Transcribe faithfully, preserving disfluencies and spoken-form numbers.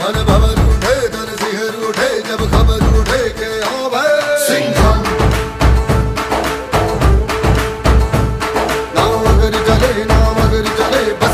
मन भवर उठे धन सिहर उठे जब खबर उठे के हाँ भाई सिंघम। नाव अगर चले नाव अगर चले